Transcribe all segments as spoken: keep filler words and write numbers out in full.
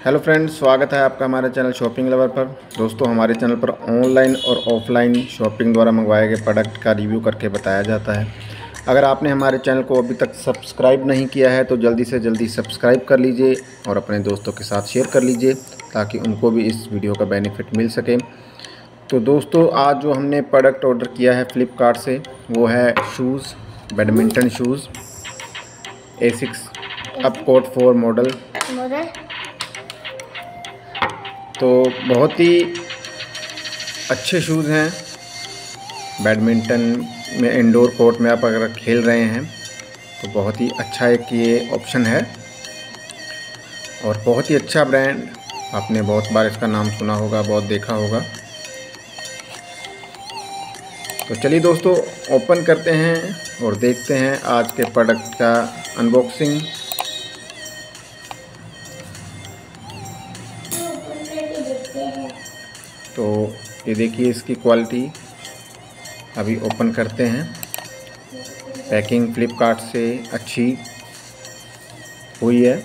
Hello friends, स्वागत है आपका हमारे चैनल शॉपिंग लवर पर। दोस्तों, हमारे चैनल पर ऑनलाइन और ऑफलाइन शॉपिंग द्वारा मंगवाए गए प्रोडक्ट का रिव्यू करके बताया जाता है। अगर आपने हमारे चैनल को अभी तक सब्सक्राइब नहीं किया है तो जल्दी से जल्दी सब्सक्राइब कर लीजिए और अपने दोस्तों के साथ शेयर कर लीजिए ताकि उनको भी इस वीडियो का बेनिफिट मिल सके। तो दोस्तों, आज जो हमने प्रोडक्ट ऑर्डर किया है फ्लिपकार्ट से वो है shoes, badminton shoes Asics upcourt four model. तो बहुत ही अच्छे शूज़ हैं। बैडमिंटन में इंडोर कोर्ट में आप अगर खेल रहे हैं तो बहुत ही अच्छा एक ये ऑप्शन है और बहुत ही अच्छा ब्रांड। आपने बहुत बार इसका नाम सुना होगा, बहुत देखा होगा। तो चलिए दोस्तों, ओपन करते हैं और देखते हैं आज के प्रोडक्ट का अनबॉक्सिंग। तो ये देखिए इसकी क्वालिटी। अभी ओपन करते हैं। पैकिंग फ्लिपकार्ट से अच्छी हुई है।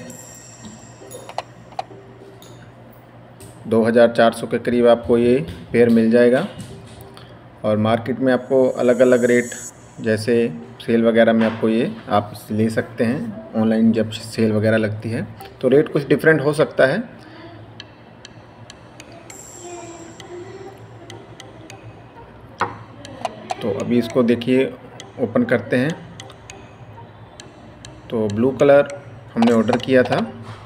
दो हज़ार चार सौ के करीब आपको ये पेयर मिल जाएगा और मार्केट में आपको अलग अलग रेट, जैसे सेल वगैरह में आपको ये आप ले सकते हैं। ऑनलाइन जब सेल वगैरह लगती है तो रेट कुछ डिफरेंट हो सकता है। तो अभी इसको देखिए, ओपन करते हैं। तो ब्लू कलर हमने ऑर्डर किया था।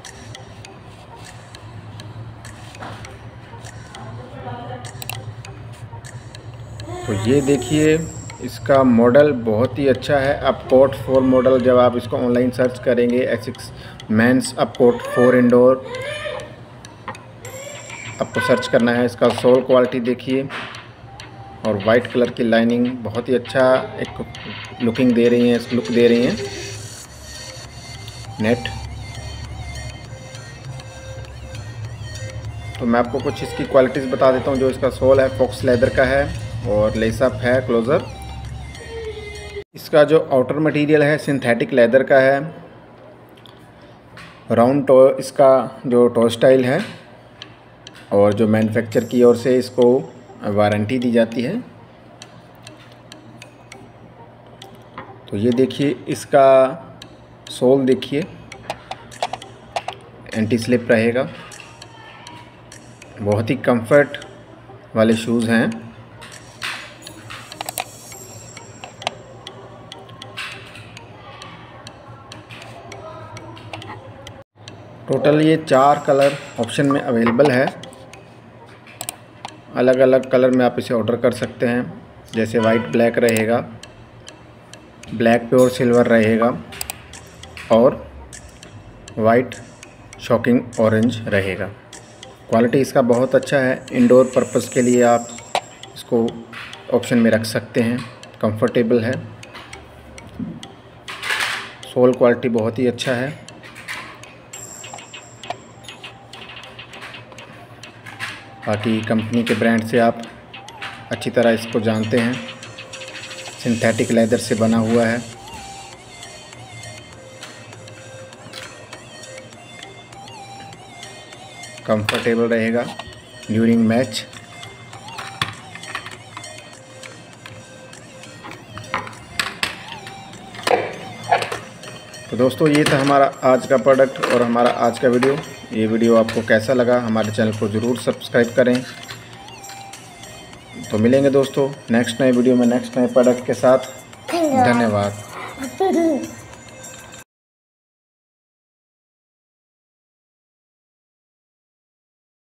तो ये देखिए, इसका मॉडल बहुत ही अच्छा है। Upcourt four model. जब आप इसको ऑनलाइन सर्च करेंगे, Asics men's upcourt four indoor आपको सर्च करना है। इसका सोल क्वालिटी देखिए और वाइट कलर की लाइनिंग बहुत ही अच्छा एक लुकिंग दे रही है, लुक दे रही हैं। नेट। तो मैं आपको कुछ इसकी क्वालिटीज़ बता देता हूँ। जो इसका सोल है फॉक्स लेदर का है और लेसअप है क्लोज़र। इसका जो आउटर मटेरियल है सिंथेटिक लेदर का है। राउंड टो इसका जो टो स्टाइल है और जो मैन्युफैक्चर की ओर से इसको वारंटी दी जाती है। तो ये देखिए, इसका सोल देखिए, एंटी स्लिप रहेगा। बहुत ही कंफर्ट वाले शूज़ हैं। टोटल ये चार कलर ऑप्शन में अवेलेबल है। अलग अलग कलर में आप इसे ऑर्डर कर सकते हैं। जैसे वाइट ब्लैक रहेगा, ब्लैक प्योर सिल्वर रहेगा और वाइट शॉकिंग ऑरेंज रहेगा। क्वालिटी इसका बहुत अच्छा है। इंडोर पर्पस के लिए आप इसको ऑप्शन में रख सकते हैं। कंफर्टेबल है। सोल क्वालिटी बहुत ही अच्छा है। बाकी कंपनी के ब्रांड से आप अच्छी तरह इसको जानते हैं। सिंथेटिक लेदर से बना हुआ है। कंफर्टेबल रहेगा ड्यूरिंग मैच। तो दोस्तों, ये था हमारा आज का प्रोडक्ट और हमारा आज का वीडियो। ये वीडियो आपको कैसा लगा हमारे चैनल को ज़रूर सब्सक्राइब करें। तो मिलेंगे दोस्तों नेक्स्ट नए वीडियो में नेक्स्ट नए प्रोडक्ट के साथ। धन्यवाद।